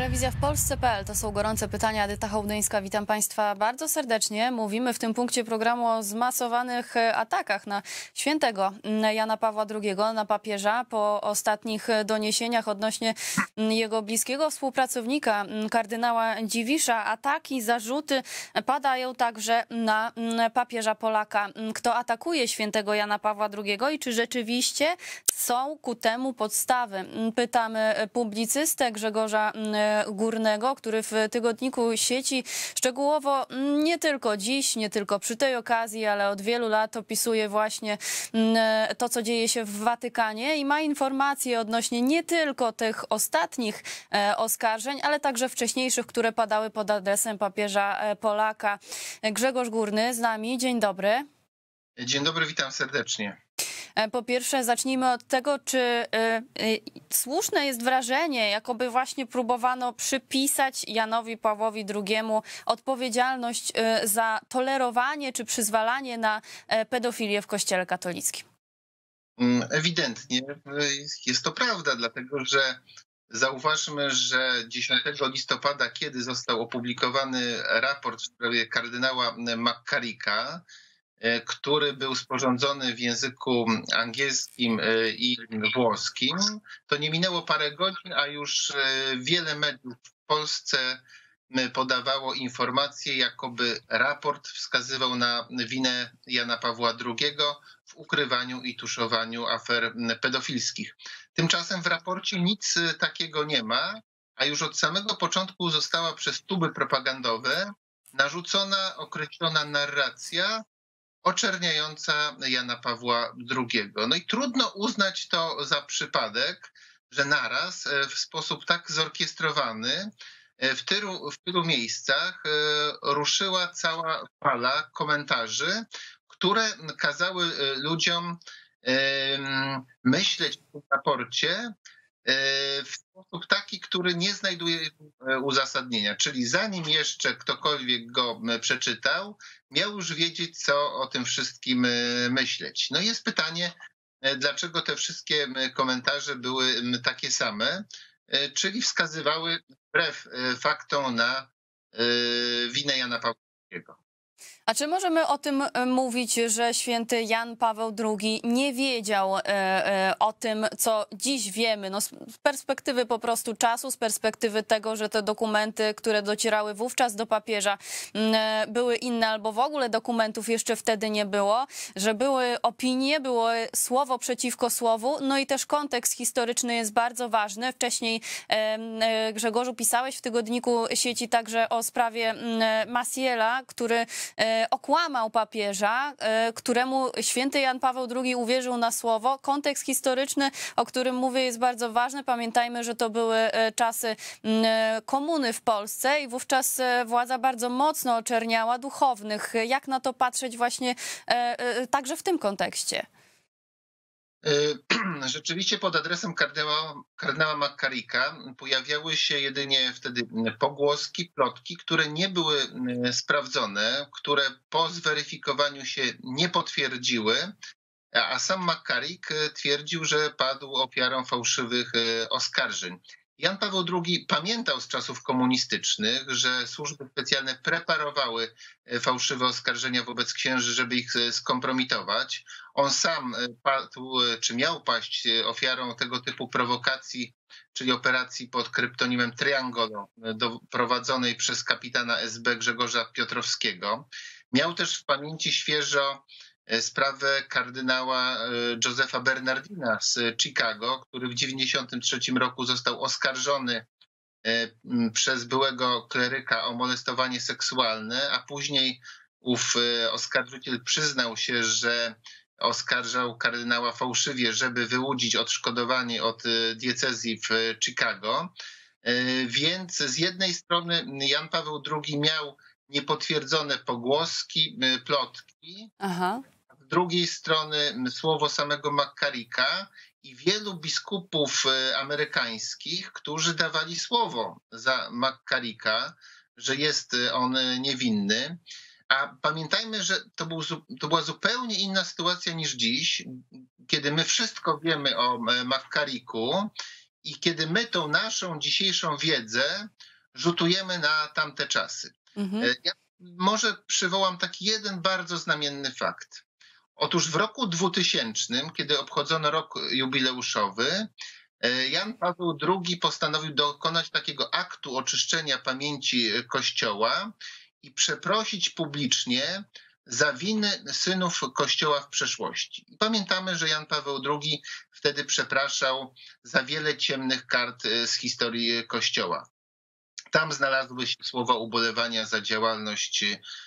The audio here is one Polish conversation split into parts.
Telewizja w Polsce.pl. To są gorące pytania. Edyta Hołdyńska. Witam Państwa bardzo serdecznie. Mówimy w tym punkcie programu o zmasowanych atakach na świętego Jana Pawła II, na papieża. Po ostatnich doniesieniach odnośnie jego bliskiego współpracownika, kardynała Dziwisza, ataki, zarzuty padają także na papieża Polaka. Kto atakuje świętego Jana Pawła II i czy rzeczywiście są ku temu podstawy? Pytamy publicystę Grzegorza Górnego, który w tygodniku Sieci szczegółowo nie tylko dziś, nie tylko przy tej okazji, ale od wielu lat opisuje właśnie to, co dzieje się w Watykanie i ma informacje odnośnie nie tylko tych ostatnich oskarżeń, ale także wcześniejszych, które padały pod adresem papieża Polaka. Grzegorz Górny z nami. Dzień dobry. Dzień dobry, witam serdecznie. Po pierwsze, zacznijmy od tego, czy słuszne jest wrażenie, jakoby właśnie próbowano przypisać Janowi Pawłowi II odpowiedzialność za tolerowanie czy przyzwalanie na pedofilię w Kościele katolickim. Ewidentnie jest to prawda, dlatego że zauważmy, że 10 listopada, kiedy został opublikowany raport w sprawie kardynała McCarricka, który był sporządzony w języku angielskim i włoskim, to nie minęło parę godzin, a już wiele mediów w Polsce podawało informacje, jakoby raport wskazywał na winę Jana Pawła II w ukrywaniu i tuszowaniu afer pedofilskich. Tymczasem w raporcie nic takiego nie ma, a już od samego początku została przez tuby propagandowe narzucona określona narracja oczerniająca Jana Pawła II. No i trudno uznać to za przypadek, że naraz w sposób tak zorkiestrowany w tylu miejscach ruszyła cała fala komentarzy, które kazały ludziom myśleć w tym raporcie w sposób taki, który nie znajduje uzasadnienia. Czyli zanim jeszcze ktokolwiek go przeczytał, miał już wiedzieć, co o tym wszystkim myśleć. No i jest pytanie, dlaczego te wszystkie komentarze były takie same, czyli wskazywały wbrew faktom na winę Jana Pawła II. A czy możemy o tym mówić, że święty Jan Paweł II nie wiedział o tym, co dziś wiemy? No, z perspektywy po prostu czasu, z perspektywy tego, że te dokumenty, które docierały wówczas do papieża, były inne, albo w ogóle dokumentów jeszcze wtedy nie było, że były opinie, było słowo przeciwko słowu, no i też kontekst historyczny jest bardzo ważny. Wcześniej, Grzegorzu, pisałeś w tygodniku Sieci także o sprawie Maciela, który okłamał papieża, któremu święty Jan Paweł II uwierzył na słowo. Kontekst historyczny, o którym mówię, jest bardzo ważny. Pamiętajmy, że to były czasy komuny w Polsce i wówczas władza bardzo mocno oczerniała duchownych. Jak na to patrzeć właśnie także w tym kontekście? Rzeczywiście pod adresem kardynała McCarricka pojawiały się jedynie wtedy pogłoski, plotki, które nie były sprawdzone, które po zweryfikowaniu się nie potwierdziły, a sam McCarrick twierdził, że padł ofiarą fałszywych oskarżeń. Jan Paweł II pamiętał z czasów komunistycznych, że służby specjalne preparowały fałszywe oskarżenia wobec księży, żeby ich skompromitować. On sam padł, czy miał paść ofiarą tego typu prowokacji, czyli operacji pod kryptonimem Triangolo, prowadzonej przez kapitana SB Grzegorza Piotrowskiego. Miał też w pamięci świeżo sprawę kardynała Josepha Bernardina z Chicago, który w 1993 roku został oskarżony przez byłego kleryka o molestowanie seksualne, a później ów oskarżyciel przyznał się, że oskarżał kardynała fałszywie, żeby wyłudzić odszkodowanie od diecezji w Chicago. Więc z jednej strony Jan Paweł II miał niepotwierdzone pogłoski, plotki, z drugiej strony słowo samego McCarricka i wielu biskupów amerykańskich, którzy dawali słowo za McCarricka, że jest on niewinny. A pamiętajmy, że to była zupełnie inna sytuacja niż dziś, kiedy my wszystko wiemy o McCarricku i kiedy my tą naszą dzisiejszą wiedzę rzutujemy na tamte czasy. Ja może przywołam taki jeden bardzo znamienny fakt. Otóż w roku 2000, kiedy obchodzono rok jubileuszowy, Jan Paweł II postanowił dokonać takiego aktu oczyszczenia pamięci Kościoła i przeprosić publicznie za winy synów Kościoła w przeszłości. I pamiętamy, że Jan Paweł II wtedy przepraszał za wiele ciemnych kart z historii Kościoła. Tam znalazły się słowa ubolewania za działalność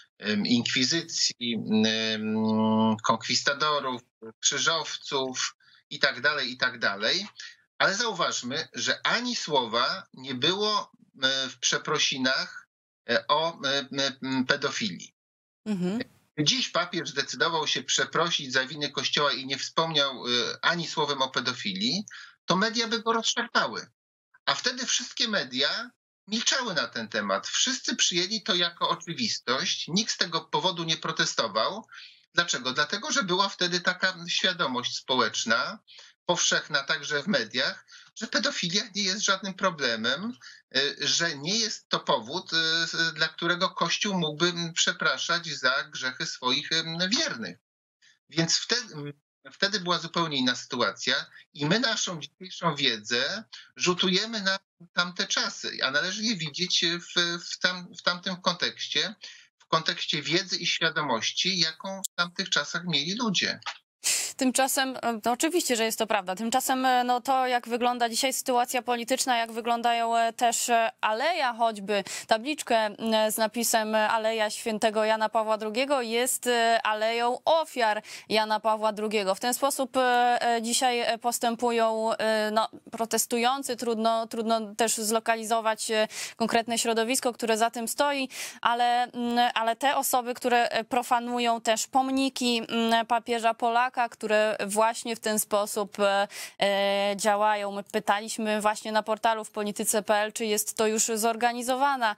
inkwizycji, konkwistadorów, krzyżowców itd. Ale zauważmy, że ani słowa nie było w przeprosinach o pedofilii. Dziś papież zdecydował się przeprosić za winy Kościoła i nie wspomniał ani słowem o pedofilii, to media by go rozszarpały. A wtedy wszystkie media milczały na ten temat. Wszyscy przyjęli to jako oczywistość. Nikt z tego powodu nie protestował. Dlaczego? Dlatego, że była wtedy taka świadomość społeczna, powszechna także w mediach, że pedofilia nie jest żadnym problemem, że nie jest to powód, dla którego Kościół mógłby przepraszać za grzechy swoich wiernych. Więc wtedy była zupełnie inna sytuacja i my naszą dzisiejszą wiedzę rzutujemy na tamte czasy, a należy je widzieć w tamtym kontekście, w kontekście wiedzy i świadomości, jaką w tamtych czasach mieli ludzie. Tymczasem, no oczywiście, że jest to prawda, tymczasem no to jak wygląda dzisiaj sytuacja polityczna, jak wyglądają też aleja, choćby tabliczkę z napisem Aleja Świętego Jana Pawła II jest aleją ofiar Jana Pawła II. W ten sposób dzisiaj postępują no, protestujący, trudno też zlokalizować konkretne środowisko, które za tym stoi, ale te osoby, które profanują też pomniki papieża Polaka, które właśnie w ten sposób działają. My pytaliśmy właśnie na portalu w polityce.pl, czy jest to już zorganizowana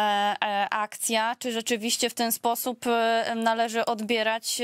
akcja, czy rzeczywiście w ten sposób należy odbierać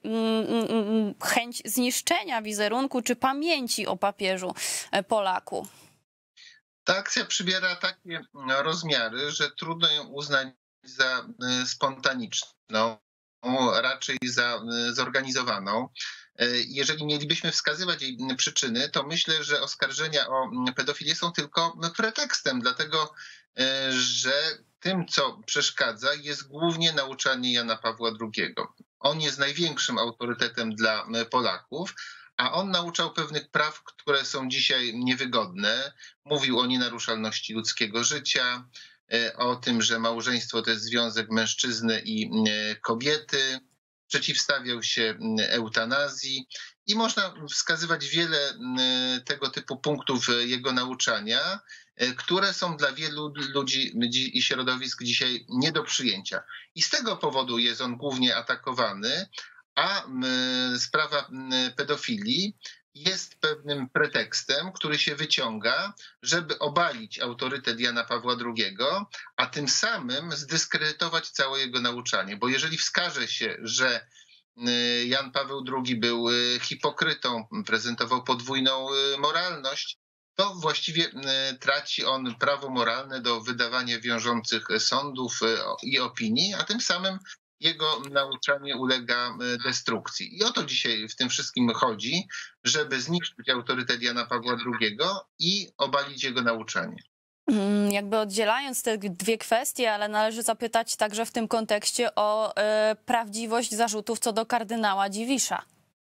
chęć zniszczenia wizerunku czy pamięci o papieżu Polaku. Ta akcja przybiera takie rozmiary, że trudno ją uznać za spontaniczną, raczej za zorganizowaną. Jeżeli mielibyśmy wskazywać jej przyczyny, to myślę, że oskarżenia o pedofilię są tylko pretekstem, dlatego że tym, co przeszkadza, jest głównie nauczanie Jana Pawła II. On jest największym autorytetem dla Polaków, a on nauczał pewnych praw, które są dzisiaj niewygodne. Mówił o nienaruszalności ludzkiego życia, o tym, że małżeństwo to jest związek mężczyzny i kobiety, przeciwstawiał się eutanazji i można wskazywać wiele tego typu punktów jego nauczania, które są dla wielu ludzi i środowisk dzisiaj nie do przyjęcia. I z tego powodu jest on głównie atakowany, a sprawa pedofilii jest pewnym pretekstem, który się wyciąga, żeby obalić autorytet Jana Pawła II, a tym samym zdyskredytować całe jego nauczanie. Bo jeżeli wskaże się, że Jan Paweł II był hipokrytą, prezentował podwójną moralność, to właściwie traci on prawo moralne do wydawania wiążących sądów i opinii, a tym samym jego nauczanie ulega destrukcji. I o to dzisiaj w tym wszystkim chodzi, żeby zniszczyć autorytet Jana Pawła II i obalić jego nauczanie. Jakby oddzielając te dwie kwestie, ale należy zapytać także w tym kontekście o prawdziwość zarzutów co do kardynała Dziwisza.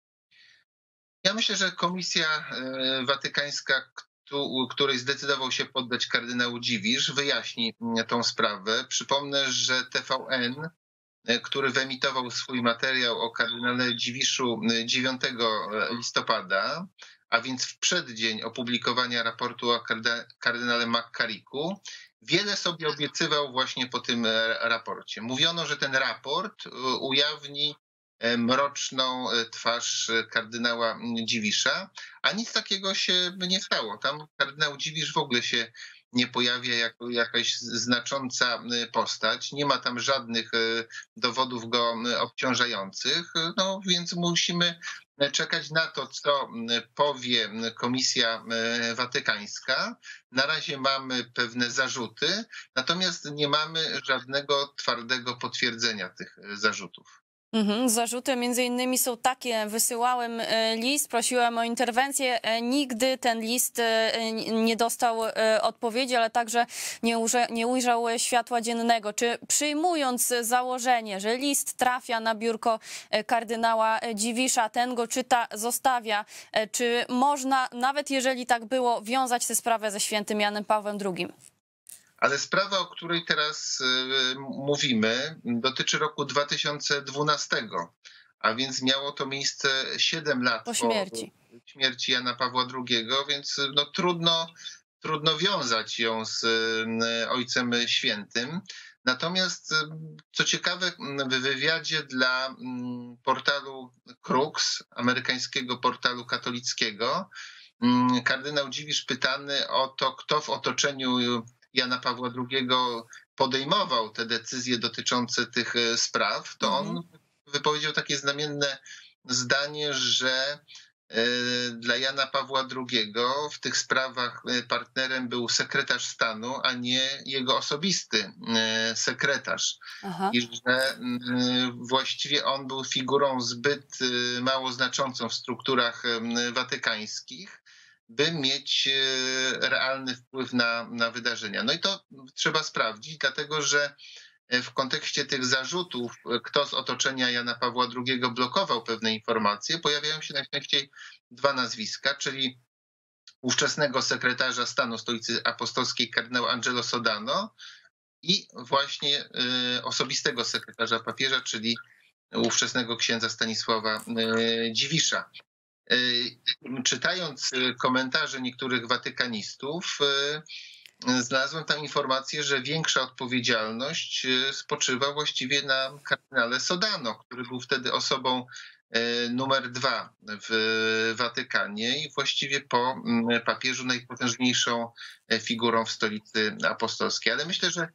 Ja myślę, że Komisja Watykańska, której zdecydował się poddać kardynał Dziwisz, wyjaśni tą sprawę. Przypomnę, że TVN, który wyemitował swój materiał o kardynale Dziwiszu 9 listopada, a więc w przeddzień opublikowania raportu o kardynale McCarricku, wiele sobie obiecywał właśnie po tym raporcie. Mówiono, że ten raport ujawni mroczną twarz kardynała Dziwisza, a nic takiego się nie stało. Tam kardynał Dziwisz w ogóle się nie pojawia jako jakaś znacząca postać. Nie ma tam żadnych dowodów go obciążających, no więc musimy czekać na to, co powie Komisja Watykańska. Na razie mamy pewne zarzuty, natomiast nie mamy żadnego twardego potwierdzenia tych zarzutów. Zarzuty między innymi są takie: wysyłałem list, prosiłem o interwencję, nigdy ten list nie dostał odpowiedzi, ale także nie ujrzał światła dziennego. Czy przyjmując założenie, że list trafia na biurko kardynała Dziwisza, ten go czyta, zostawia, czy można, nawet jeżeli tak było, wiązać tę sprawę ze świętym Janem Pawłem II? Ale sprawa, o której teraz mówimy, dotyczy roku 2012, a więc miało to miejsce 7 lat Po śmierci. śmierci Jana Pawła II, więc no, trudno wiązać ją z Ojcem Świętym. Natomiast, co ciekawe, w wywiadzie dla portalu Crux, amerykańskiego portalu katolickiego, kardynał Dziwisz pytany o to, kto w otoczeniu Jana Pawła II podejmował te decyzje dotyczące tych spraw, to on wypowiedział takie znamienne zdanie, że dla Jana Pawła II w tych sprawach partnerem był sekretarz stanu, a nie jego osobisty sekretarz. Aha. I że właściwie on był figurą zbyt mało znaczącą w strukturach watykańskich, by mieć realny wpływ na wydarzenia. No i to trzeba sprawdzić, dlatego że w kontekście tych zarzutów, kto z otoczenia Jana Pawła II blokował pewne informacje, pojawiają się najczęściej dwa nazwiska, czyli ówczesnego sekretarza stanu Stolicy Apostolskiej kardynała Angelo Sodano i właśnie osobistego sekretarza papieża, czyli ówczesnego księdza Stanisława Dziwisza. Czytając komentarze niektórych watykanistów, znalazłem tam informację, że większa odpowiedzialność spoczywa właściwie na kardynale Sodano, który był wtedy osobą numer 2 w Watykanie i właściwie po papieżu najpotężniejszą figurą w Stolicy Apostolskiej. Ale myślę, że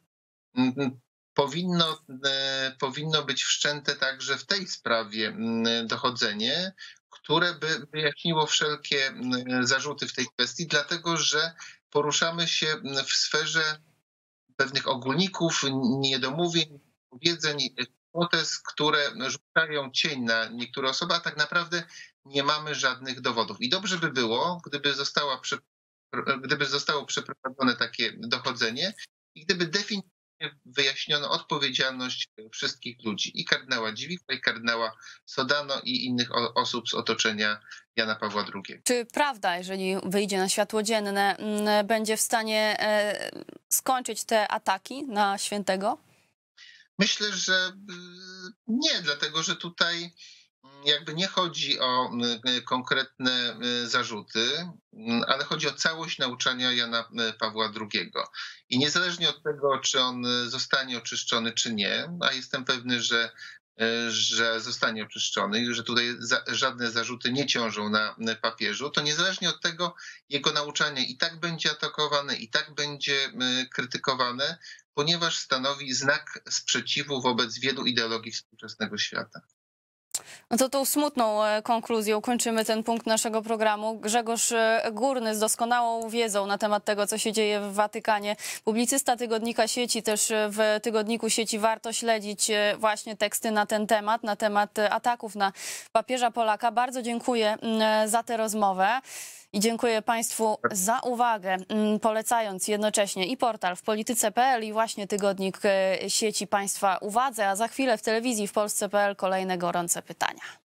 powinno być wszczęte także w tej sprawie dochodzenie, które by wyjaśniło wszelkie zarzuty w tej kwestii, dlatego że poruszamy się w sferze pewnych ogólników, niedomówień, powiedzeń, hipotez, które rzucają cień na niektóre osoby, a tak naprawdę nie mamy żadnych dowodów. I dobrze by było, gdyby zostało przeprowadzone takie dochodzenie i gdyby definitywnie wyjaśniono odpowiedzialność wszystkich ludzi, i kardynała Dziwisza, i kardynała Sodano, i innych osób z otoczenia Jana Pawła II. Czy prawda, jeżeli wyjdzie na światło dzienne, będzie w stanie skończyć te ataki na świętego? Myślę, że nie, dlatego że tutaj jakby nie chodzi o konkretne zarzuty, ale chodzi o całość nauczania Jana Pawła II. I niezależnie od tego, czy on zostanie oczyszczony, czy nie, a jestem pewny, że zostanie oczyszczony i że tutaj żadne zarzuty nie ciążą na papieżu, to niezależnie od tego jego nauczanie i tak będzie atakowane, i tak będzie krytykowane, ponieważ stanowi znak sprzeciwu wobec wielu ideologii współczesnego świata. No to tą smutną konkluzją kończymy ten punkt naszego programu. Grzegorz Górny z doskonałą wiedzą na temat tego, co się dzieje w Watykanie. Publicysta tygodnika Sieci, też w tygodniku Sieci warto śledzić właśnie teksty na ten temat, na temat ataków na papieża Polaka. Bardzo dziękuję za tę rozmowę. I dziękuję Państwu za uwagę, polecając jednocześnie i portal w polityce.pl i właśnie tygodnik Sieci Państwa uwadze, a za chwilę w telewizji w Polsce.pl kolejne gorące pytania.